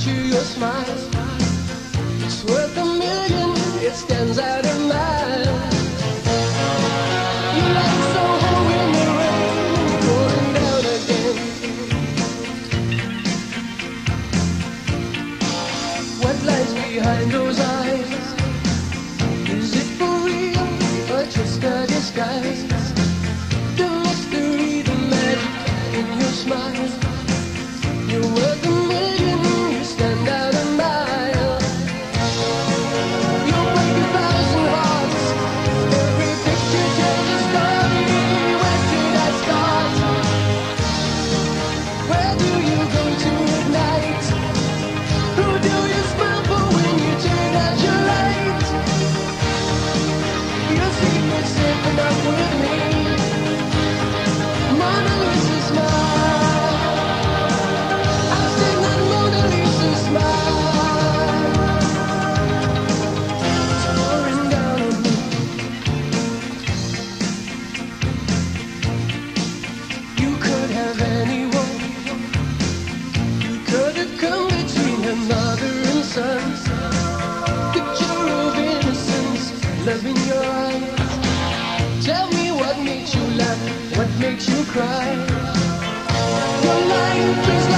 picture your smile. It's worth a million, it stands out a mile. You like Soho in the rain, pouring down again. What lies behind those eyes? Is it for real or just a disguise? The mystery, the magic in your smile. You're worth a million, you stand out a mile. You'll break 1,000 hearts. Every picture tells a story. Where should I start? Where do you go to at night? Who do you smile for when you turn out your light? Your secret's safe enough with me. Mona Lisa smile. I'll sing that Mona Lisa smile. It's pouring down on me. You could have anyone. You could have come between a mother and son. Picture of innocence, love in your eyes. Tell me what makes you laugh, what makes you cry. Your life is